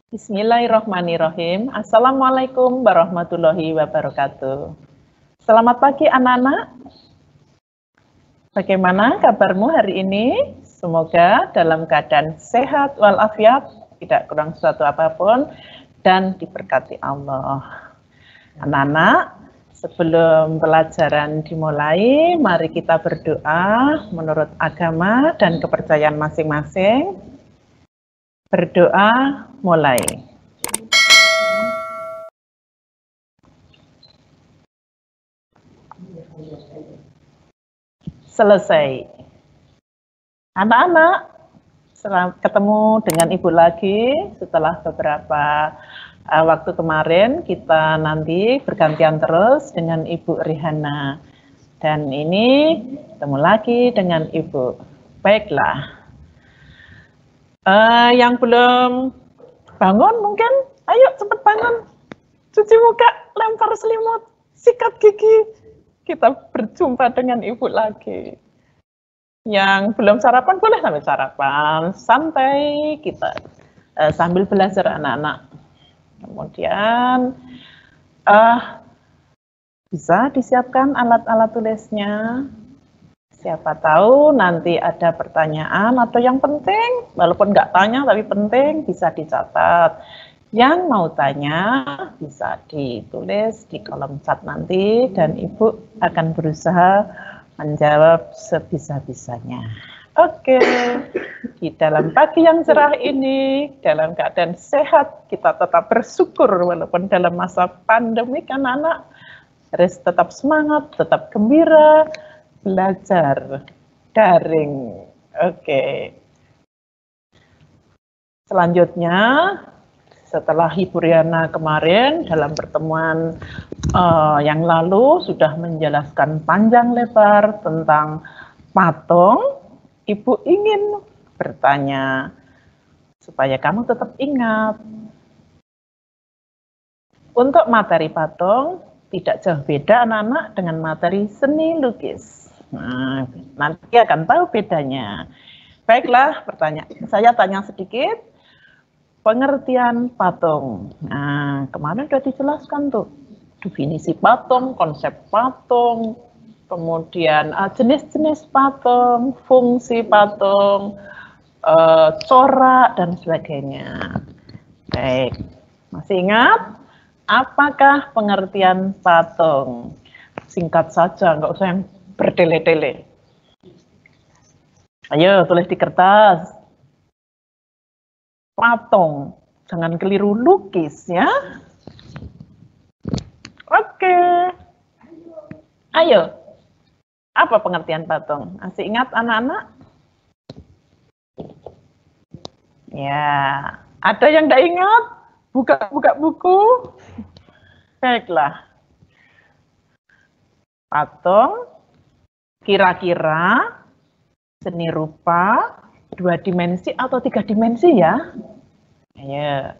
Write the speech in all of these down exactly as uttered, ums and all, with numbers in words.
Bismillahirrahmanirrahim. Assalamualaikum warahmatullahi wabarakatuh. Selamat pagi anak-anak. Bagaimana kabarmu hari ini? Semoga dalam keadaan sehat walafiat, tidak kurang suatu apapun, dan diberkati Allah. Anak-anak, sebelum pelajaran dimulai, mari kita berdoa menurut agama dan kepercayaan masing-masing. Berdoa mulai. Selesai. Anak-anak, ketemu dengan Ibu lagi setelah beberapa uh, waktu kemarin. Kita nanti bergantian terus dengan Ibu Rihana. Dan ini ketemu lagi dengan Ibu. Baiklah. Uh, yang belum bangun mungkin, ayo cepat bangun, cuci muka, lempar selimut, sikat gigi, kita berjumpa dengan Ibu lagi. Yang belum sarapan boleh sambil sarapan, santai kita uh, sambil belajar anak-anak. Kemudian uh, bisa disiapkan alat-alat tulisnya. Siapa tahu nanti ada pertanyaan atau yang penting, walaupun nggak tanya tapi penting, bisa dicatat. Yang mau tanya bisa ditulis di kolom chat nanti dan Ibu akan berusaha menjawab sebisa-bisanya. Oke, di dalam pagi yang cerah ini, dalam keadaan sehat, kita tetap bersyukur walaupun dalam masa pandemi kan anak harus tetap semangat, tetap gembira, belajar daring. Oke. Selanjutnya, setelah Ibu Riana kemarin dalam pertemuan uh, yang lalu sudah menjelaskan panjang lebar tentang patung, Ibu ingin bertanya supaya kamu tetap ingat. Untuk materi patung tidak jauh beda anak-anak dengan materi seni lukis. Nah, nanti akan tahu bedanya. Baiklah, pertanyaan saya tanya sedikit. Pengertian patung. Nah, kemarin sudah dijelaskan tuh. Definisi patung, konsep patung, kemudian jenis-jenis uh, patung, fungsi patung, uh, corak, dan sebagainya. Baik, masih ingat? Apakah pengertian patung? Singkat saja, nggak usah yang bertele-tele. Ayo, tulis di kertas. Patung, jangan keliru lukis ya. Oke. Ayo, apa pengertian patung? Masih ingat anak-anak? Ya, ada yang tidak ingat? Buka-buka buku. Baiklah. Patung kira-kira seni rupa dua dimensi atau tiga dimensi ya? Ayo.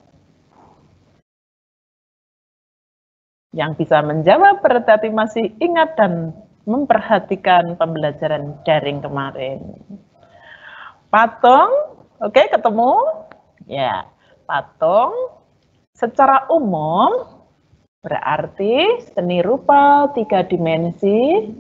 Yang bisa menjawab berarti masih ingat dan memperhatikan pembelajaran daring kemarin. Patung, oke okay, ketemu? Ya, patung secara umum berarti seni rupa tiga dimensi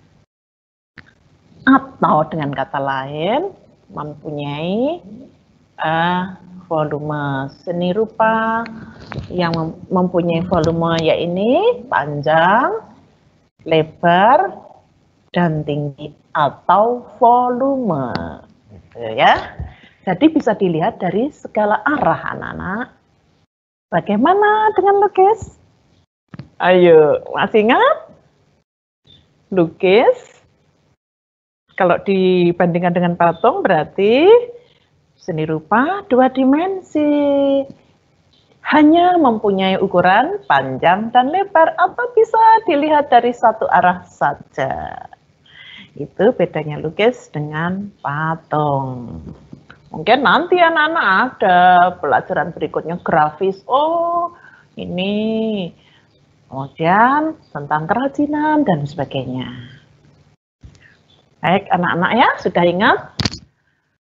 atau dengan kata lain mempunyai uh, volume. Seni rupa yang mem mempunyai volume yaitu panjang, lebar, dan tinggi atau volume. Gitu ya. Jadi bisa dilihat dari segala arah anak-anak. Bagaimana dengan lukis? Ayo, masih ingat? Lukis, kalau dibandingkan dengan patung berarti seni rupa dua dimensi. Hanya mempunyai ukuran panjang dan lebar atau bisa dilihat dari satu arah saja. Itu bedanya lukis dengan patung. Mungkin nanti anak-anak ada pelajaran berikutnya grafis. Oh, ini. Kemudian tentang kerajinan dan sebagainya. Baik, anak-anak ya, sudah ingat?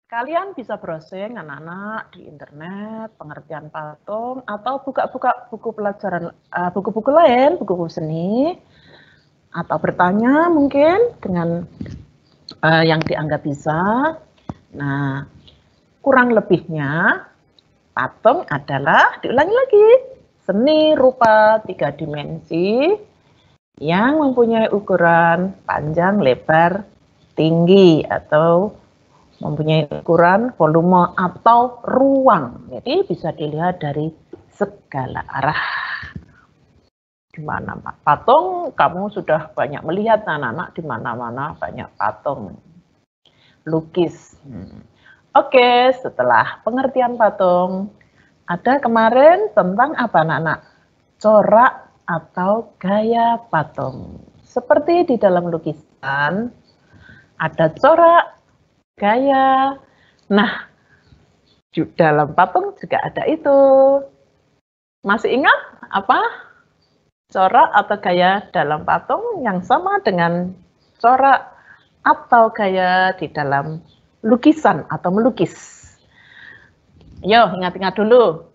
Kalian bisa browsing anak-anak di internet, pengertian patung, atau buka-buka buku pelajaran, buku-buku uh, lain, buku-buku seni, atau bertanya mungkin dengan uh, yang dianggap bisa. Nah, kurang lebihnya patung adalah, diulangi lagi, seni rupa tiga dimensi yang mempunyai ukuran panjang, lebar, tinggi, atau mempunyai ukuran, volume, atau ruang. Jadi bisa dilihat dari segala arah. Di mana patung, kamu sudah banyak melihat anak-anak di mana-mana banyak patung. Lukis. Hmm. Oke, setelah pengertian patung, ada kemarin tentang apa anak-anak? Corak atau gaya patung. Seperti di dalam lukisan, ada corak, gaya. Nah, di dalam patung juga ada itu. Masih ingat apa? Corak atau gaya dalam patung yang sama dengan corak atau gaya di dalam lukisan atau melukis. Yo, ingat-ingat dulu.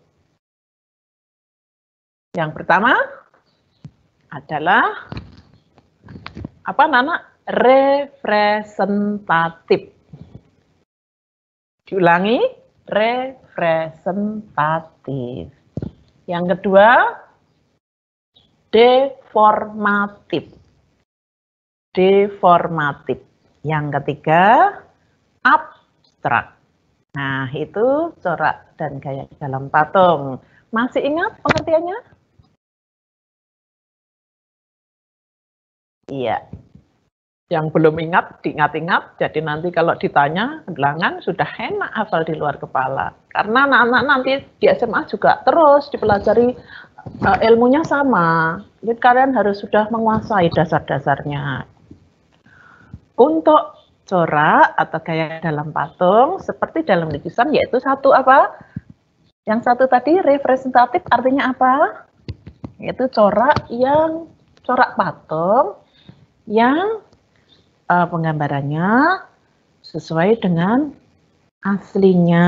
Yang pertama adalah apa Nana? Representatif. Diulangi, representatif. Yang kedua, deformatif. Deformatif. Yang ketiga, abstrak. Nah, itu corak dan gaya dalam patung. Masih ingat pengertiannya? Iya. Yang belum ingat, diingat-ingat. Jadi nanti kalau ditanya, ulangan sudah enak hafal di luar kepala. Karena anak-anak nanti di S M A juga terus dipelajari uh, ilmunya sama. Jadi kalian harus sudah menguasai dasar-dasarnya. Untuk corak atau gaya dalam patung, seperti dalam lukisan, yaitu satu apa? Yang satu tadi representatif artinya apa? Yaitu corak yang corak patung yang uh, penggambarannya sesuai dengan aslinya.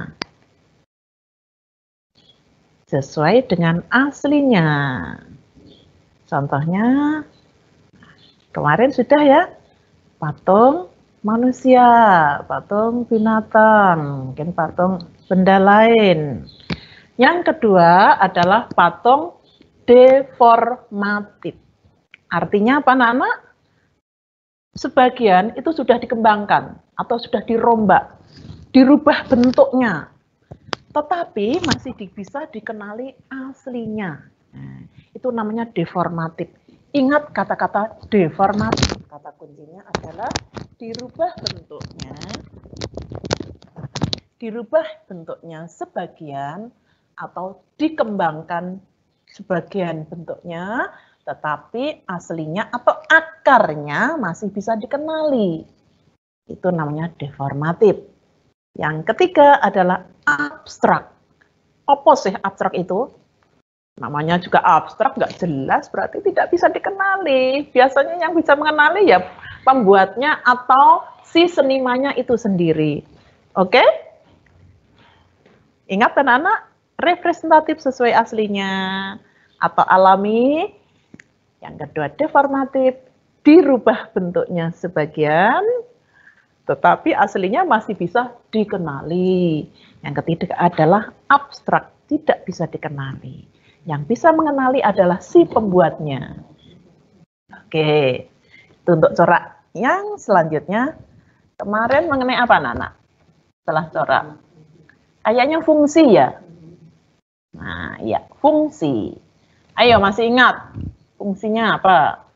Sesuai dengan aslinya. Contohnya, kemarin sudah ya, patung manusia, patung binatang, mungkin patung benda lain. Yang kedua adalah patung deformatif. Artinya apa, anak-anak? Sebagian itu sudah dikembangkan atau sudah dirombak, dirubah bentuknya, tetapi masih bisa dikenali aslinya. Nah, itu namanya deformatif. Ingat kata-kata deformatif, kata kuncinya adalah dirubah bentuknya, dirubah bentuknya sebagian atau dikembangkan sebagian bentuknya, tetapi aslinya atau akarnya masih bisa dikenali. Itu namanya deformatif. Yang ketiga adalah abstrak. Apa sih abstrak itu? Namanya juga abstrak, nggak jelas, berarti tidak bisa dikenali. Biasanya yang bisa mengenali ya pembuatnya atau si senimannya itu sendiri. Oke? Ingat anak-anak, representatif sesuai aslinya atau alami. Yang kedua deformatif, dirubah bentuknya sebagian, tetapi aslinya masih bisa dikenali. Yang ketiga adalah abstrak, tidak bisa dikenali. Yang bisa mengenali adalah si pembuatnya. Oke, itu untuk corak. Yang selanjutnya, kemarin mengenai apa, Nana? Setelah corak. Kayaknya fungsi ya? Nah, iya, fungsi. Ayo, masih ingat? Fungsinya apa?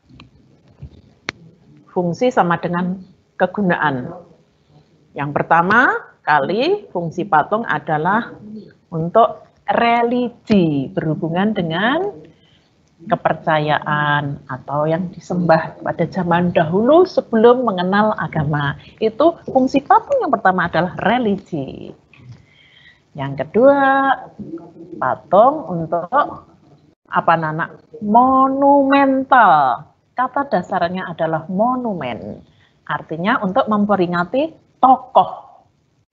Fungsi sama dengan kegunaan. Yang pertama kali fungsi patung adalah untuk religi, berhubungan dengan kepercayaan atau yang disembah pada zaman dahulu sebelum mengenal agama. Itu fungsi patung yang pertama adalah religi. Yang kedua, patung untuk apa Nana? Monumental. Kata dasarnya adalah monumen. Artinya untuk memperingati tokoh.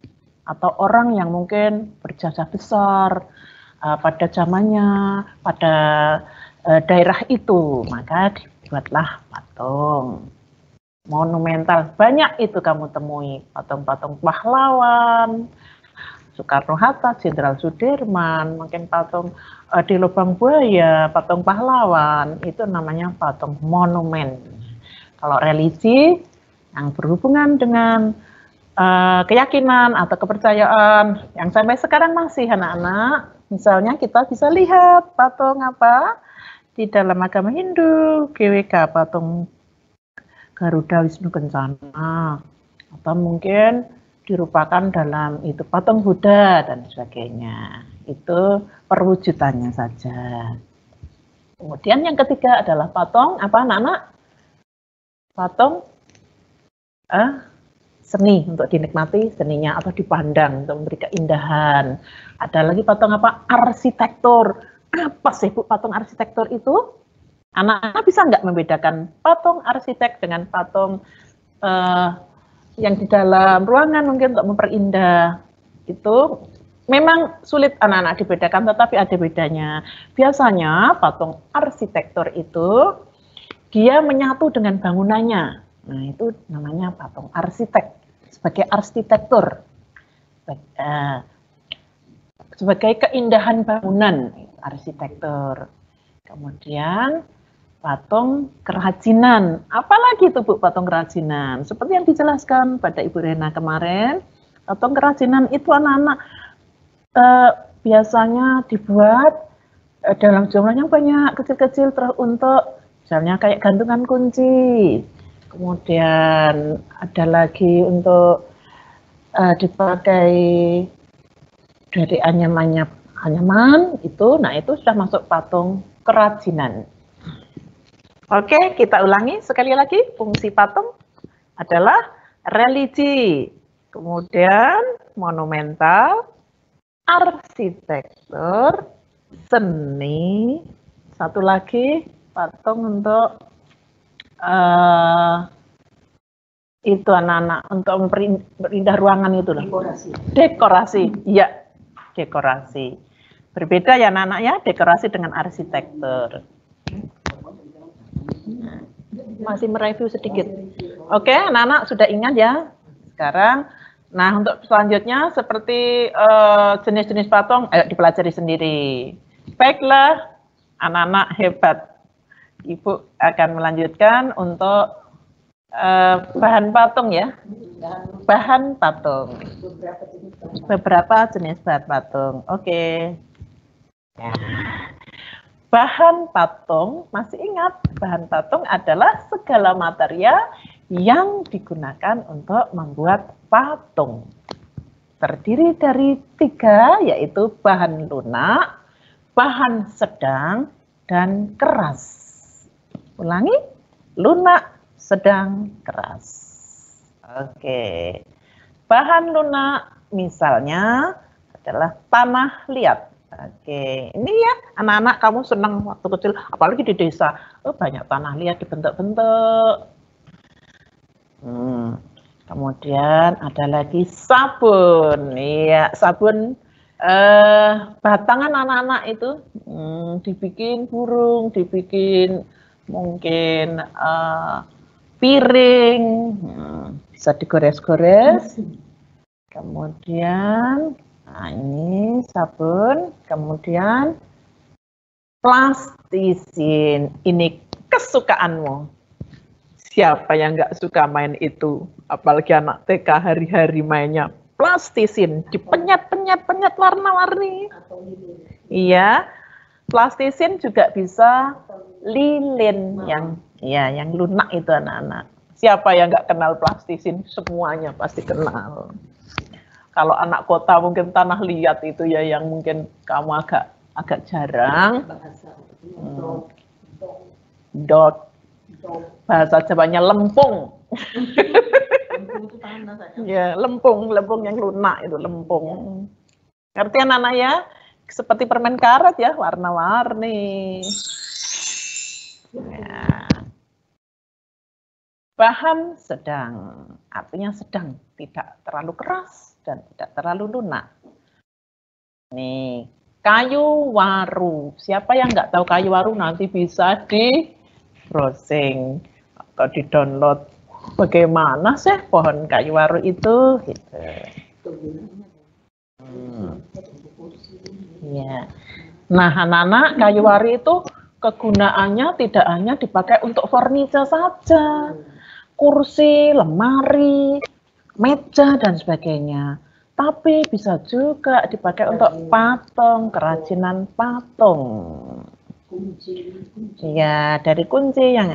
atau orang yang mungkin berjasa besar uh, pada zamannya, pada uh, daerah itu, maka dibuatlah patung monumental. Banyak itu kamu temui, patung-patung pahlawan, Soekarno-Hatta, Jenderal Sudirman, mungkin patung uh, di Lubang Buaya, patung pahlawan, itu namanya patung monumen. Kalau religi yang berhubungan dengan uh, keyakinan atau kepercayaan yang sampai sekarang masih anak-anak, misalnya kita bisa lihat patung apa di dalam agama Hindu, G W K, patung Garuda Wisnu Kencana, atau mungkin dirupakan dalam itu patung Buddha dan sebagainya. Itu perwujudannya saja. Kemudian yang ketiga adalah patung apa anak-anak? Patung eh, seni untuk dinikmati seninya atau dipandang untuk memberi keindahan. Ada lagi patung apa? Arsitektur. Apa sih Bu patung arsitektur itu? Anak-anak bisa nggak membedakan patung arsitek dengan patung eh, yang di dalam ruangan mungkin untuk memperindah? Itu memang sulit anak-anak dibedakan, tetapi ada bedanya. Biasanya patung arsitektur itu dia menyatu dengan bangunannya. Nah, itu namanya patung arsitek, sebagai arsitektur, sebagai keindahan bangunan, arsitektur. Kemudian patung kerajinan. Apalagi itu Bu patung kerajinan? Seperti yang dijelaskan pada Ibu Rena kemarin, patung kerajinan itu anak-anak eh, biasanya dibuat eh, dalam jumlah yang banyak, kecil-kecil, terus untuk misalnya kayak gantungan kunci. Kemudian ada lagi untuk uh, dipakai dari anyamannya anyaman itu, nah itu sudah masuk patung kerajinan. Oke, kita ulangi sekali lagi. Fungsi patung adalah religi, kemudian monumental, arsitektur, seni, satu lagi patung untuk Uh, itu anak-anak untuk memperindah ruangan itu loh. Dekorasi. Dekorasi, iya, dekorasi. Berbeda ya anak-anak ya, dekorasi dengan arsitektur. Nah, masih mereview sedikit. Oke, anak-anak sudah ingat ya. Sekarang, nah untuk selanjutnya seperti jenis-jenis uh, patung, ayo dipelajari sendiri. Baiklah, anak-anak hebat. Ibu akan melanjutkan untuk uh, bahan patung ya, bahan patung, beberapa jenis bahan patung. Oke, ya. Bahan patung, masih ingat bahan patung adalah segala material yang digunakan untuk membuat patung. Terdiri dari tiga, yaitu bahan lunak, bahan sedang, dan keras. Ulangi, lunak, sedang, keras. Oke, bahan lunak misalnya adalah tanah liat. Oke, ini ya anak-anak kamu senang waktu kecil, apalagi di desa, oh, banyak tanah liat dibentuk-bentuk. Hmm. Kemudian ada lagi sabun, iya sabun. Eh, batangan anak-anak itu hmm, dibikin burung, dibikin mungkin uh, piring, hmm, bisa digores-gores. Kemudian, nah ini sabun. Kemudian plastisin, ini kesukaanmu. Siapa yang nggak suka main itu? Apalagi anak T K hari-hari mainnya plastisin, dipenyet-penyet-penyet warna-warni. Iya, plastisin juga bisa lilin yang ya yang lunak itu anak-anak. Siapa yang nggak kenal plastisin? Semuanya pasti kenal. Kalau anak kota mungkin tanah liat itu ya yang mungkin kamu agak agak jarang. Hmm. Dot. Bahasa Jawanya lempung. Ya, lempung, lempung yang lunak itu lempung. Ngerti anak-anak ya? Seperti permen karet ya, warna-warni. Ya. Bahan sedang, artinya sedang, tidak terlalu keras dan tidak terlalu lunak. Nih, kayu waru. Siapa yang nggak tahu kayu waru nanti bisa di browsing atau di download. Bagaimana sih pohon kayu waru itu? Gitu. Hmm. Ya. Nah, anak-anak, kayu waru itu kegunaannya tidak hanya dipakai untuk furniture saja, kursi, lemari, meja dan sebagainya, tapi bisa juga dipakai untuk patung, kerajinan patung. Ya, dari kunci yang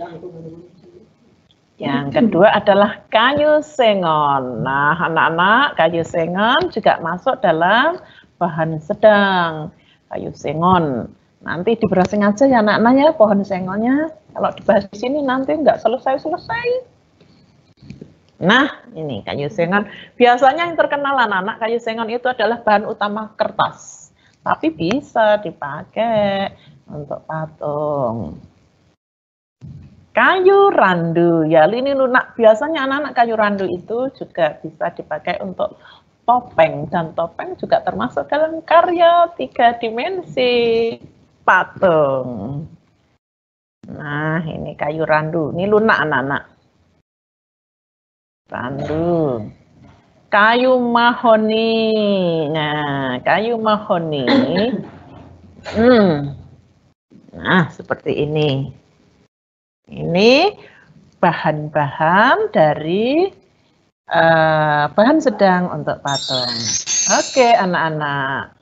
yang kedua adalah kayu sengon. Nah, anak-anak, kayu sengon juga masuk dalam bahan sedang. Kayu sengon. Nanti di browsing aja ya anak-anak ya pohon sengonnya. Kalau dibahas di sini nanti nggak selesai-selesai. Nah, ini kayu sengon. Biasanya yang terkenal anak-anak kayu sengon itu adalah bahan utama kertas. Tapi bisa dipakai untuk patung. Kayu randu, ya ini lunak. Biasanya anak-anak kayu randu itu juga bisa dipakai untuk topeng. Dan topeng juga termasuk dalam karya tiga dimensi patung. Nah, ini kayu randu. Ini lunak anak-anak. Randu. Kayu mahoni. Nah, kayu mahoni. Hmm. Nah, seperti ini. Ini bahan-bahan dari uh, bahan sedang untuk patung. Oke, anak-anak.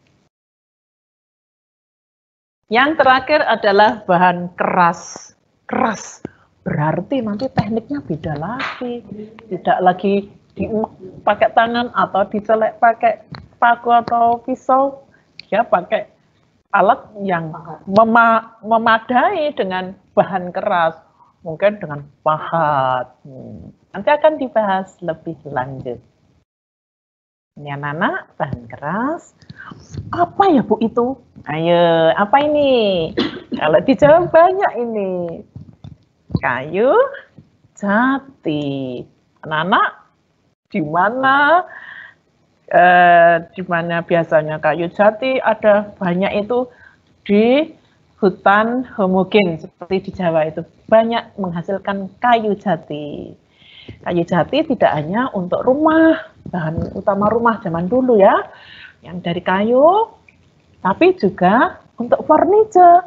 Yang terakhir adalah bahan keras. Keras berarti nanti tekniknya beda lagi. Tidak lagi dipakai tangan atau dicelek pakai paku atau pisau. Dia pakai alat yang mema memadai dengan bahan keras, mungkin dengan pahat. Hmm. Nanti akan dibahas lebih lanjut. Ini anak-anak, bahan keras. Apa ya Bu itu? Ayo, apa ini? Kalau dijawab banyak ini. Kayu jati. Anak-anak, di mana? Eh, di mana biasanya kayu jati ada banyak itu di hutan homogen seperti di Jawa itu banyak menghasilkan kayu jati. Kayu jati tidak hanya untuk rumah, bahan utama rumah zaman dulu ya, yang dari kayu, tapi juga untuk furniture.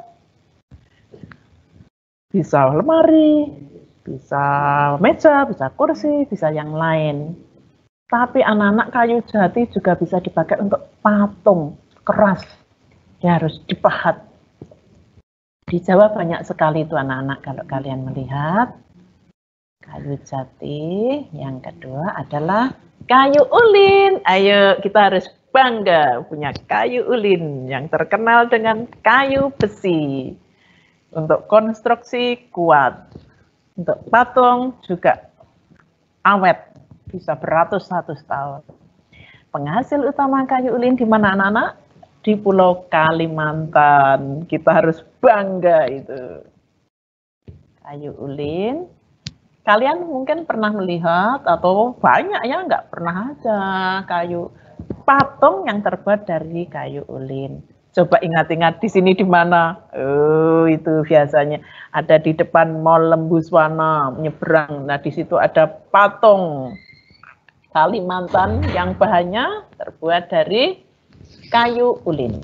Bisa lemari, bisa meja, bisa kursi, bisa yang lain. Tapi anak-anak kayu jati juga bisa dipakai untuk patung keras. Dia harus dipahat. Di Jawa banyak sekali itu anak-anak kalau kalian melihat. Kayu jati. Yang kedua adalah kayu ulin. Ayo kita harus bangga punya kayu ulin yang terkenal dengan kayu besi. Untuk konstruksi kuat. Untuk patung juga awet. Bisa beratus-ratus tahun. Penghasil utama kayu ulin di mana anak-anak? Di Pulau Kalimantan. Kita harus bangga itu. Kayu ulin. Kalian mungkin pernah melihat atau banyak ya nggak pernah aja kayu patung yang terbuat dari kayu ulin. Coba ingat-ingat di sini di mana? Oh, itu biasanya ada di depan Mall Lembuswana, menyeberang. Nah, di situ ada patung Kalimantan yang bahannya terbuat dari kayu ulin.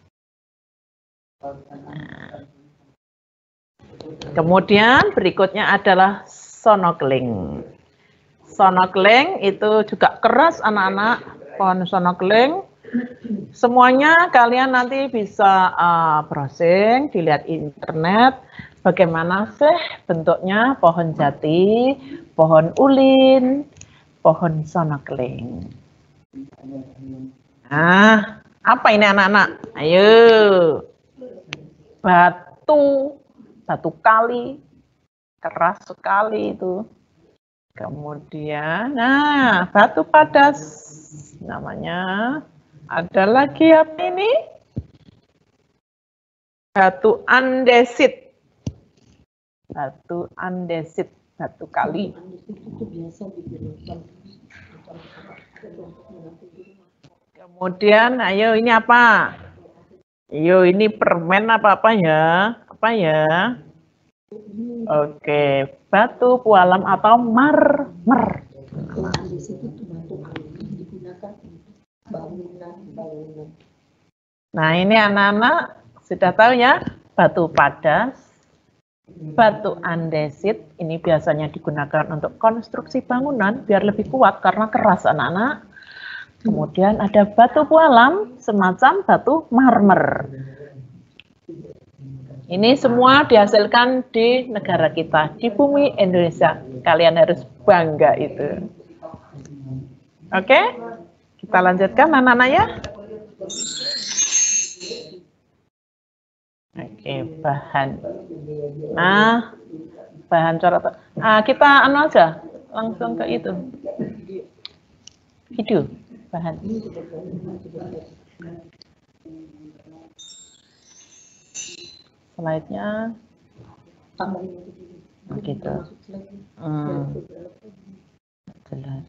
Nah. Kemudian berikutnya adalah sonokling. Sonokling itu juga keras anak-anak, pohon sonokling. Semuanya kalian nanti bisa uh, browsing, dilihat internet, bagaimana sih bentuknya pohon jati, pohon ulin, pohon sonokling. Nah, apa ini anak-anak? Ayo. Batu, batu kali, keras sekali itu. Kemudian, nah, batu padas namanya. Ada lagi apa ini? Batu andesit. Batu andesit, batu kali. Kemudian, ayo ini apa? Ayo ini permen apa-apa ya? Apa ya? Oke, batu pualam atau marmer. Nah, ini anak-anak sudah tahu ya, batu padas, batu andesit, ini biasanya digunakan untuk konstruksi bangunan biar lebih kuat karena keras anak-anak. Kemudian ada batu pualam, semacam batu marmer. Ini semua dihasilkan di negara kita, di bumi Indonesia. Kalian harus bangga itu. Oke, kita lanjutkan anak-anak ya. Oke, bahan. Nah, bahan coret. Ah, kita anu aja, langsung ke itu. Video, bahan. Slide-nya. Begitu. Hmm. Jelas.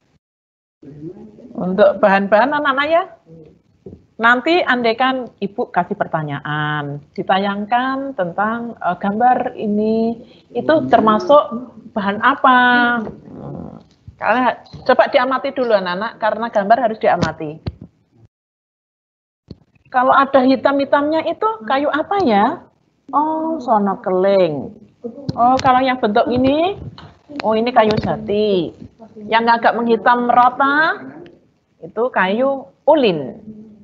Untuk bahan-bahan anak-anak ya. Nanti andaikan Ibu kasih pertanyaan, ditayangkan tentang uh, gambar ini, itu termasuk bahan apa? Hmm. Karena coba diamati dulu anak-anak, karena gambar harus diamati. Kalau ada hitam-hitamnya itu kayu apa ya? Oh, sono keling. Oh, kalau yang bentuk ini, oh ini kayu jati. Yang agak menghitam rata, itu kayu ulin.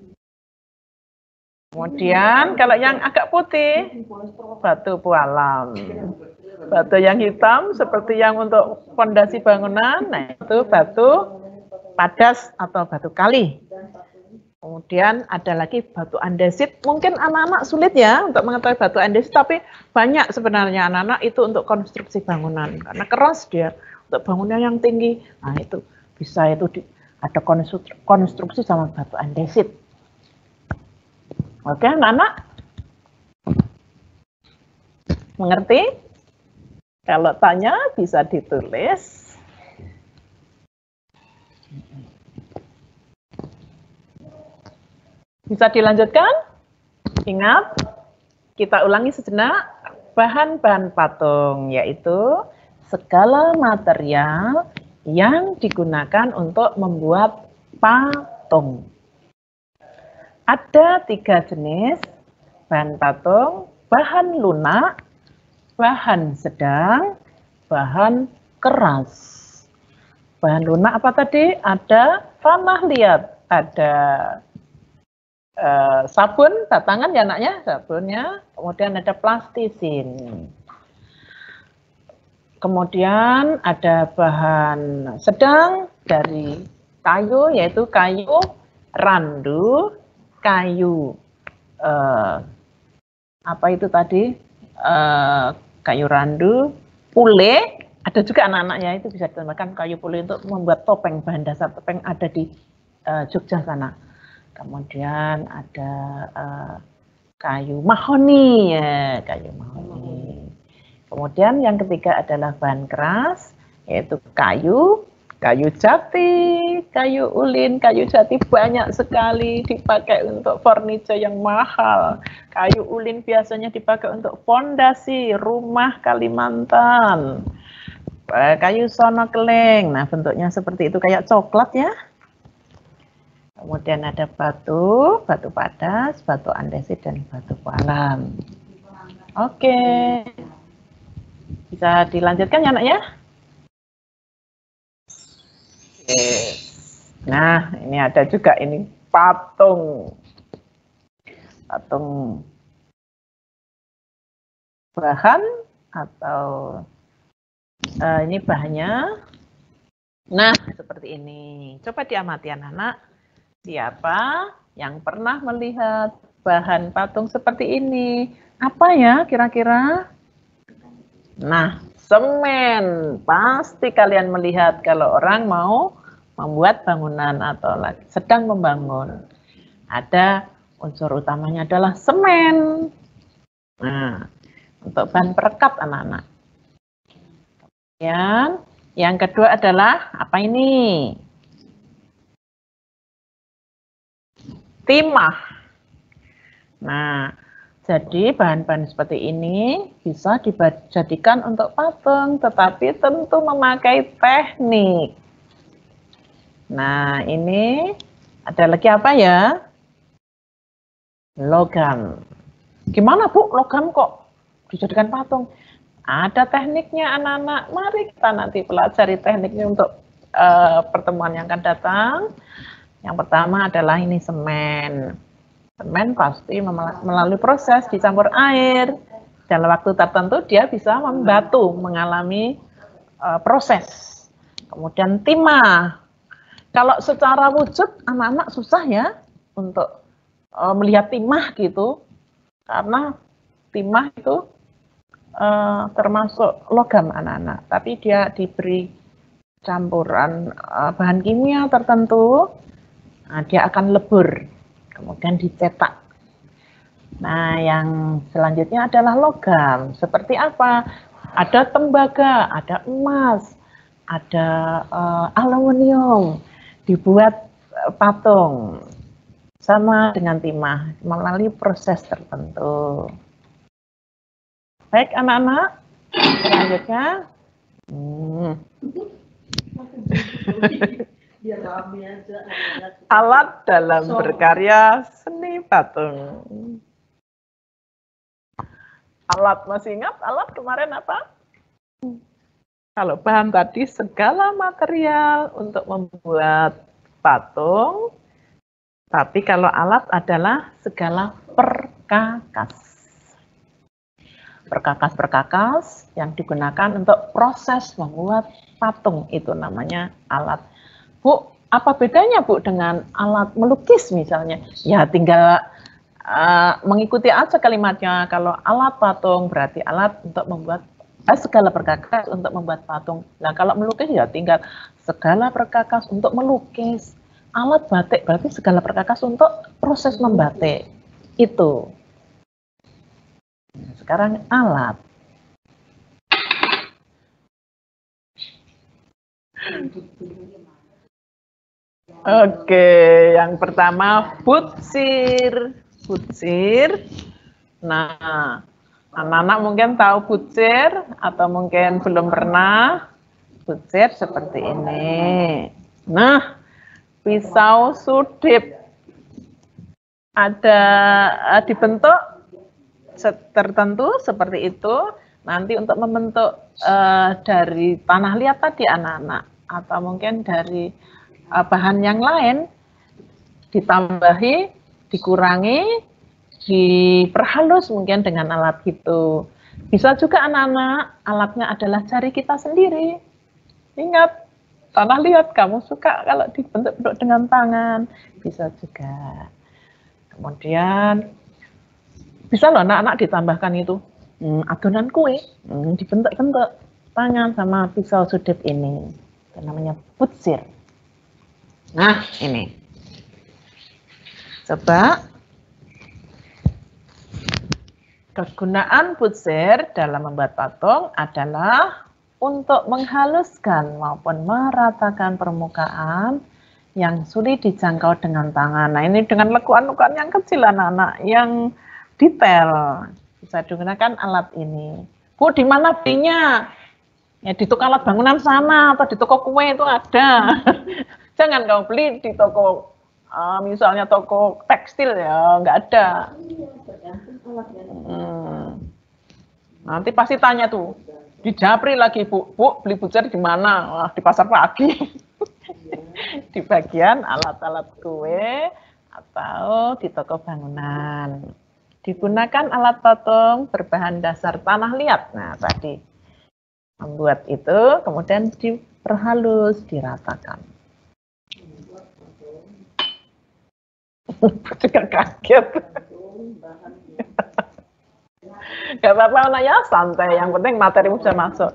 Kemudian kalau yang agak putih, batu pualam. Batu yang hitam seperti yang untuk fondasi bangunan, nah itu batu padas atau batu kali. Kemudian ada lagi batu andesit. Mungkin anak-anak sulit ya untuk mengetahui batu andesit, tapi banyak sebenarnya anak-anak itu untuk konstruksi bangunan. Karena keras dia, untuk bangunan yang tinggi. Nah itu bisa itu di, ada konstruksi sama batu andesit. Oke anak-anak? Mengerti? Kalau tanya bisa ditulis. Bisa dilanjutkan? Ingat, kita ulangi sejenak bahan-bahan patung, yaitu segala material yang digunakan untuk membuat patung. Ada tiga jenis bahan patung, bahan lunak, bahan sedang, bahan keras. Bahan lunak apa tadi? Ada tanah liat, ada Uh, sabun batangan ya anaknya, sabunnya, kemudian ada plastisin, kemudian ada bahan sedang dari kayu, yaitu kayu randu, kayu uh, apa itu tadi, uh, kayu randu, pule, ada juga anak-anaknya itu bisa ditambahkan kayu pule untuk membuat topeng, bahan dasar topeng ada di uh, Jogja sana. Kemudian ada uh, kayu mahoni, ya, kayu mahoni. Kemudian yang ketiga adalah bahan keras, yaitu kayu, kayu jati, kayu ulin, kayu jati banyak sekali dipakai untuk furniture yang mahal. Kayu ulin biasanya dipakai untuk fondasi rumah Kalimantan. Kayu sono keling, nah bentuknya seperti itu, kayak coklat ya. Kemudian ada batu, batu padas, batu andesit, dan batu pualam. Oke. Bisa dilanjutkan ya anak ya? Oke. Nah, ini ada juga ini patung. Patung bahan atau uh, ini bahannya. Nah, seperti ini. Coba diamati anak-anak. Siapa yang pernah melihat bahan patung seperti ini? Apa ya kira-kira? Nah, semen. Pasti kalian melihat kalau orang mau membuat bangunan atau sedang membangun. Ada unsur utamanya adalah semen. Nah, untuk bahan perekat anak-anak. Kemudian yang kedua adalah apa ini? timah. Nah, jadi bahan-bahan seperti ini bisa dijadikan untuk patung, tetapi tentu memakai teknik. Nah, ini ada lagi apa ya? Logam. Gimana Bu, logam kok dijadikan patung? Ada tekniknya anak-anak. Mari kita nanti pelajari tekniknya untuk uh, pertemuan yang akan datang. Yang pertama adalah ini semen. Semen pasti melalui proses dicampur air. Dalam waktu tertentu dia bisa membatu, mengalami uh, proses. Kemudian timah. Kalau secara wujud anak-anak susah ya untuk uh, melihat timah gitu. Karena timah itu Uh, termasuk logam anak-anak, tapi dia diberi campuran uh, bahan kimia tertentu, nah, dia akan lebur, kemudian dicetak. Nah, yang selanjutnya adalah logam. Seperti apa? Ada tembaga, ada emas, ada uh, aluminium, dibuat uh, patung, sama dengan timah, melalui proses tertentu. Baik anak-anak, selanjutnya hmm. alat dalam berkarya seni patung. Alat, masih ingat alat kemarin apa? Kalau bahan tadi segala material untuk membuat patung, tapi kalau alat adalah segala perkakas. Perkakas-perkakas yang digunakan untuk proses membuat patung itu namanya alat. Bu, apa bedanya Bu dengan alat melukis misalnya? Ya tinggal uh, mengikuti aja kalimatnya. Kalau alat patung berarti alat untuk membuat eh, segala perkakas untuk membuat patung. Nah kalau melukis ya tinggal segala perkakas untuk melukis. Alat batik berarti segala perkakas untuk proses membatik. Itu. Sekarang alat. Oke, yang pertama butsir. Butsir. Nah, anak-anak mungkin tahu butsir atau mungkin belum pernah. Butsir seperti ini. Nah, pisau sudip. Ada dibentuk tertentu seperti itu, nanti untuk membentuk uh, dari tanah liat tadi anak-anak, atau mungkin dari uh, bahan yang lain, ditambahi, dikurangi, diperhalus mungkin dengan alat gitu. Bisa juga anak-anak, alatnya adalah jari kita sendiri. Ingat, tanah liat kamu suka kalau dibentuk-bentuk dengan tangan, bisa juga. Kemudian bisa loh anak-anak ditambahkan itu hmm, adonan kue, hmm, dibentuk-bentuk tangan sama pisau sudip ini. Itu namanya butsir. Nah, ini. Coba. Kegunaan butsir dalam membuat patung adalah untuk menghaluskan maupun meratakan permukaan yang sulit dijangkau dengan tangan. Nah, ini dengan lekuan-lekuan yang kecil anak-anak, yang detail, bisa digunakan alat ini. Bu, di mana belinya? Ya di toko alat bangunan sana atau di toko kue itu ada. Jangan kau beli di toko, uh, misalnya toko tekstil ya, nggak ada. Hmm. Nanti pasti tanya tuh, di Japri lagi Bu, Bu beli butsir di mana? Wah, di pasar pagi. Di bagian alat-alat kue atau di toko bangunan. Digunakan alat patung berbahan dasar tanah liat. Nah, tadi membuat itu, kemudian diperhalus, diratakan. Juga kaget. Gak apa-apa, anak ya, santai. Yang penting materi sudah masuk.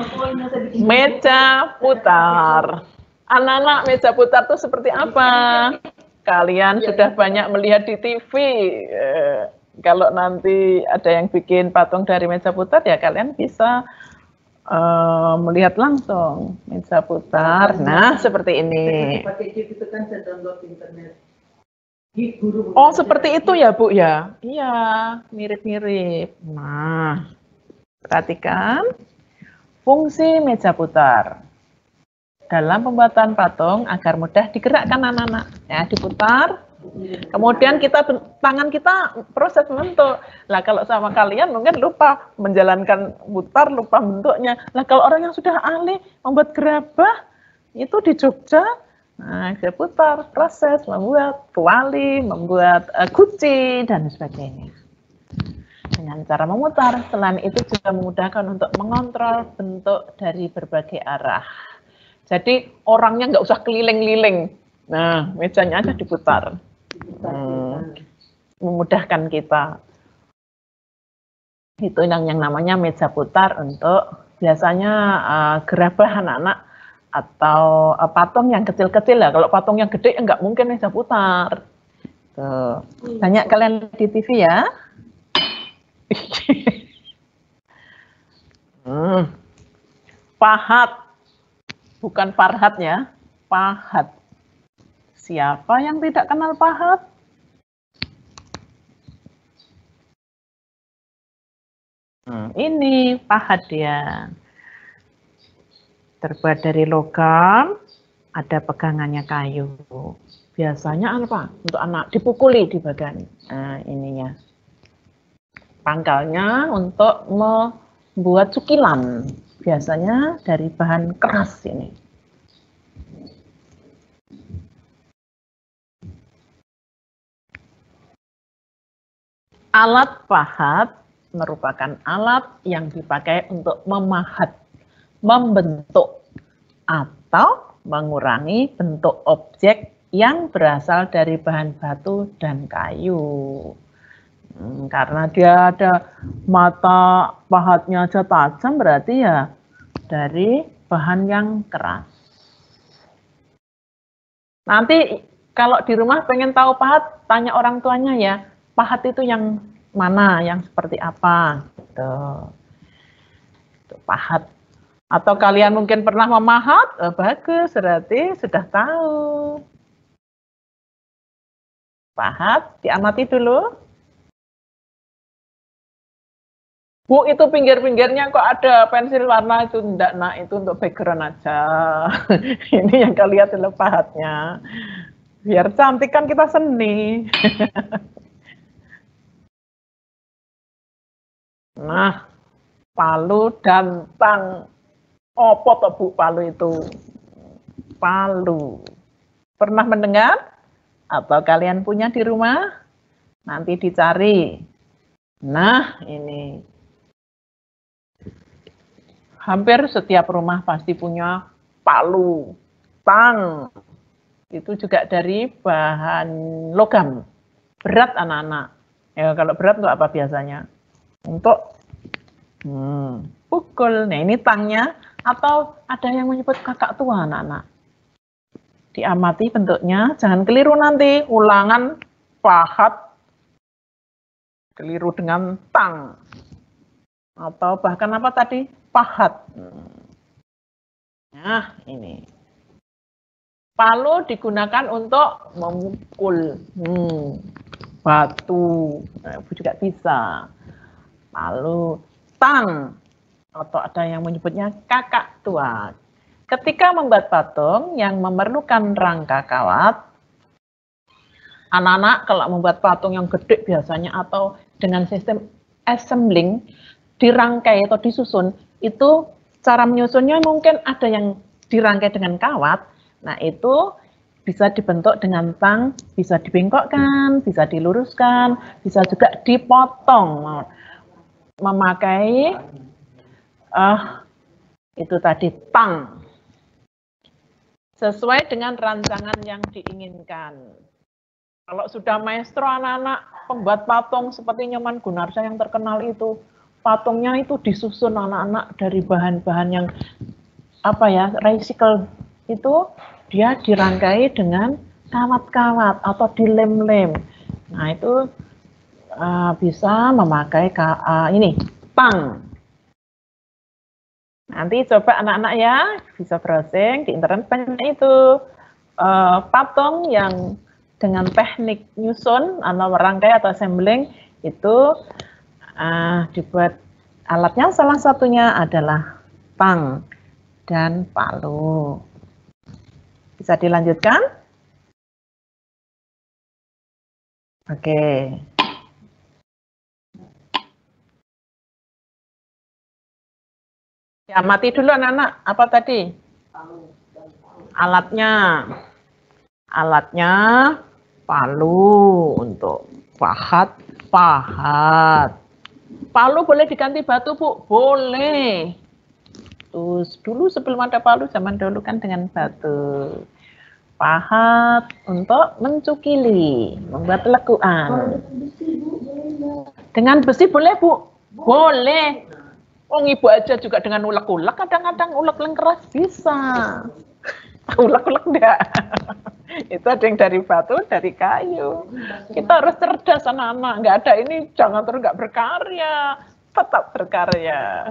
Meja putar. Anak-anak, meja putar itu seperti apa? Kalian sudah banyak melihat di T V. Kalau nanti ada yang bikin patung dari meja putar, ya kalian bisa uh, melihat langsung meja putar. Nah, seperti ini. Oh, seperti itu ya, Bu ya? Iya, mirip-mirip. Nah, perhatikan fungsi meja putar. Dalam pembuatan patung agar mudah digerakkan anak-anak. Ya, diputar. Kemudian kita tangan kita proses membentuk. Lah kalau sama kalian mungkin lupa menjalankan putar, lupa bentuknya. Lah kalau orang yang sudah ahli membuat gerabah itu di Jogja, nah dia putar, proses membuat kuali, membuat uh, guci dan sebagainya. Dengan cara memutar, selain itu juga memudahkan untuk mengontrol bentuk dari berbagai arah. Jadi orangnya nggak usah keliling-liling. Nah, mejanya aja diputar. Hmm, memudahkan kita. Itu yang, yang namanya meja putar untuk biasanya uh, gerabah anak-anak atau uh, patung yang kecil-kecil lah. Kalau patung yang gede nggak mungkin meja putar. Tuh. Banyak kalian di T V ya. hmm. Pahat. Bukan Farhat ya, pahat. Siapa yang tidak kenal pahat? Hmm, ini pahat dia. Terbuat dari logam, ada pegangannya kayu. Biasanya apa? Untuk anak dipukuli di bagian nah, ininya. Pangkalnya untuk membuat cukilan. Biasanya dari bahan keras ini. Alat pahat merupakan alat yang dipakai untuk memahat, membentuk, atau mengurangi bentuk objek yang berasal dari bahan batu dan kayu. Hmm, karena dia ada mata pahatnya aja tajam, berarti ya dari bahan yang keras. Nanti kalau di rumah pengen tahu pahat, tanya orang tuanya ya, pahat itu yang mana, yang seperti apa, gitu. Itu pahat. Atau kalian mungkin pernah memahat, oh, bagus, berarti sudah tahu. Pahat, diamati dulu. Bu, itu pinggir-pinggirnya kok ada pensil warna itu enggak, nah itu untuk background aja. Ini yang kalian lihat adalah pahatnya. Biar cantik kan kita seni. Nah, palu dan tang. Apa toh Bu palu itu? Palu. Pernah mendengar? Atau kalian punya di rumah? Nanti dicari. Nah, ini. Hampir setiap rumah pasti punya palu, tang. Itu juga dari bahan logam. Berat anak-anak. Ya, kalau berat untuk apa biasanya? Untuk hmm, pukul. Nah, ini tangnya. Atau ada yang menyebut kakak tua anak-anak. Diamati bentuknya. Jangan keliru nanti. Ulangan pahat. Keliru dengan tang. Atau bahkan apa tadi? Pahat. Nah, ini. Palu digunakan untuk memukul hmm, batu. Nah, juga bisa. Palu, tang. Atau ada yang menyebutnya kakak tua. Ketika membuat patung yang memerlukan rangka kawat, anak-anak kalau membuat patung yang gede biasanya atau dengan sistem assembling, dirangkai atau disusun, itu cara menyusunnya mungkin ada yang dirangkai dengan kawat. Nah, itu bisa dibentuk dengan tang, bisa dibengkokkan, bisa diluruskan, bisa juga dipotong. Memakai uh, itu tadi tang. Sesuai dengan rancangan yang diinginkan. Kalau sudah maestro anak-anak pembuat patung seperti Nyoman Gunarsa yang terkenal itu, patungnya itu disusun anak-anak dari bahan-bahan yang apa ya, recycle itu dia dirangkai dengan kawat-kawat atau dilem-lem. Nah, itu uh, bisa memakai uh, ini tang. Nanti coba anak-anak ya bisa browsing di internet banyak itu uh, patung yang dengan teknik nyusun atau merangkai atau assembling itu uh, dibuat alatnya salah satunya adalah tang dan palu. Bisa dilanjutkan? Oke. Ya, mati dulu anak-anak. Apa tadi? Alatnya. Alatnya palu untuk pahat, pahat. Palu boleh diganti batu, Bu? Boleh. Terus dulu sebelum ada palu, zaman dulu kan dengan batu. Pahat untuk mencukili, membuat lekuan. Dengan besi boleh, Bu? Boleh. Oh, ibu aja juga dengan ulek-ulek, kadang-kadang ulek yang keras bisa. Ulek-ulek enggak? Itu ada yang dari batu, dari kayu. Kita harus cerdas anak-anak. Enggak ada ini, jangan terus enggak berkarya. Tetap berkarya.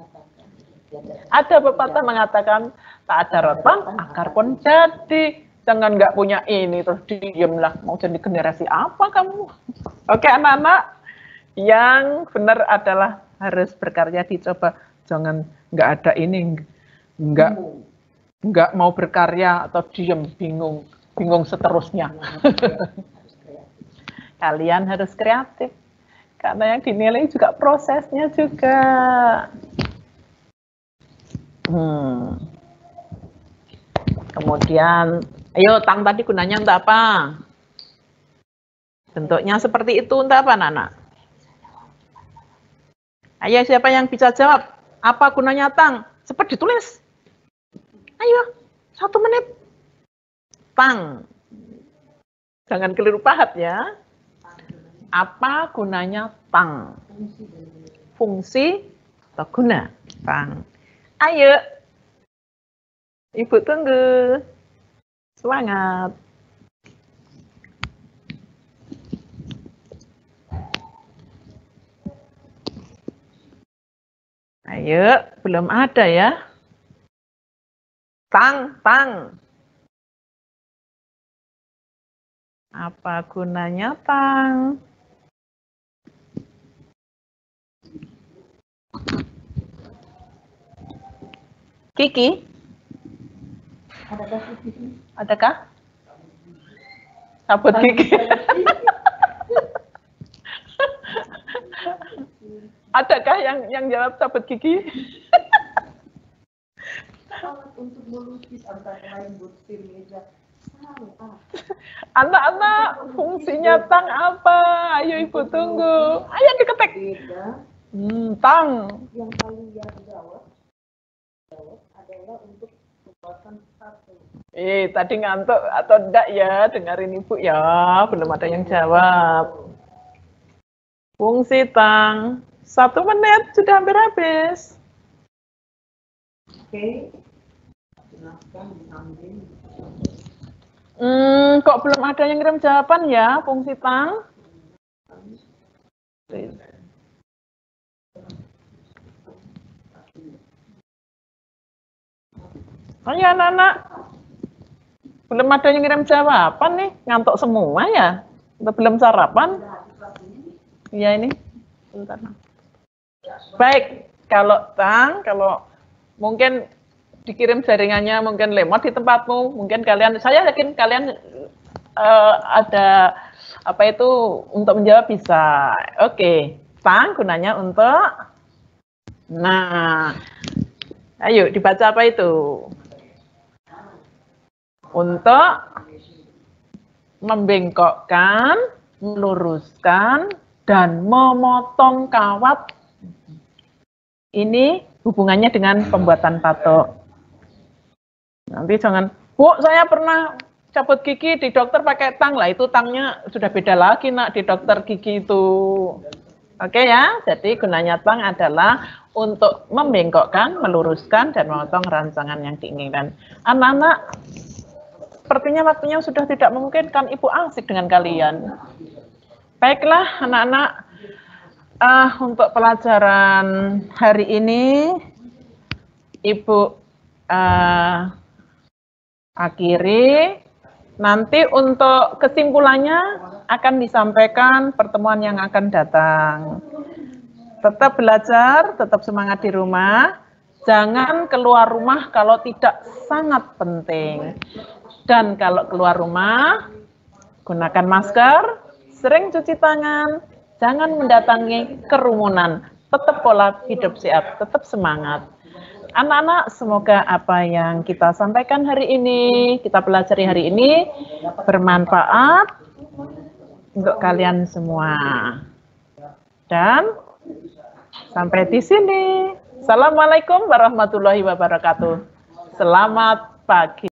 Ada pepatah mengatakan, tak ada rotan, akar pun jadi. Jangan enggak punya ini, terus diemlah. Mau jadi generasi apa kamu? Oke anak-anak, yang benar adalah harus berkarya, dicoba. Jangan enggak ada ini, enggak enggak mau berkarya atau diem, bingung. Bingung seterusnya. Kalian harus kreatif. Karena yang dinilai juga prosesnya juga. Hmm. Kemudian, ayo tang tadi gunanya untuk apa? Bentuknya seperti itu untuk apa, Nana? Ayo siapa yang bisa jawab? Apa gunanya tang? Cepat ditulis. Ayo, satu menit. Tang. Jangan keliru pahat ya. Apa gunanya tang? Fungsi atau guna tang? Ayo. Ibu tunggu. Semangat. Ayo, belum ada ya. Tang, tang. Apa gunanya tang? Kiki? Adakah Kiki? Adakah? Sabut gigi. Adakah yang yang jawab sabut gigi? Alat untuk melukis antara lain butir meja. Anak-anak, fungsinya tang apa? Ayo ibu tunggu. Ayo diketik. Hmm, tang. Yang paling yang jawab, jawab adalah untuk pembuatan sepatu. Eh, tadi ngantuk atau enggak ya? Dengarin ibu ya. Belum ada yang jawab. Fungsi tang. Satu menit sudah hampir habis. Oke. Silahkan diambil. Hmm, kok belum ada yang ngirim jawaban ya, fungsi tang? Ayo anak-anak. Belum ada yang ngirim jawaban nih, ngantuk semua ya? Udah belum sarapan? Iya ini. Bentar. Baik, kalau tang, kalau mungkin dikirim jaringannya mungkin lemot di tempatmu, mungkin kalian, saya yakin kalian uh, ada apa itu untuk menjawab bisa. Oke, tang gunanya untuk, nah, ayo dibaca apa itu? Untuk membengkokkan, meluruskan, dan memotong kawat. Ini hubungannya dengan pembuatan patok. Nanti jangan, Bu, saya pernah cabut gigi di dokter pakai tang. Lah itu tangnya sudah beda lagi nak di dokter gigi itu. Oke ya, jadi gunanya tang adalah untuk membengkokkan, meluruskan, dan memotong rancangan yang diinginkan. Anak-anak, sepertinya waktunya sudah tidak memungkinkan, Ibu asik dengan kalian. Baiklah anak-anak, uh, untuk pelajaran hari ini, Ibu uh, akhiri. Nanti untuk kesimpulannya akan disampaikan pertemuan yang akan datang. Tetap belajar, tetap semangat di rumah. Jangan keluar rumah kalau tidak sangat penting. Dan kalau keluar rumah, gunakan masker, sering cuci tangan, jangan mendatangi kerumunan. Tetap pola hidup sehat, tetap semangat. Anak-anak, semoga apa yang kita sampaikan hari ini, kita pelajari hari ini, bermanfaat untuk kalian semua. Dan sampai di sini. Assalamualaikum warahmatullahi wabarakatuh. Selamat pagi.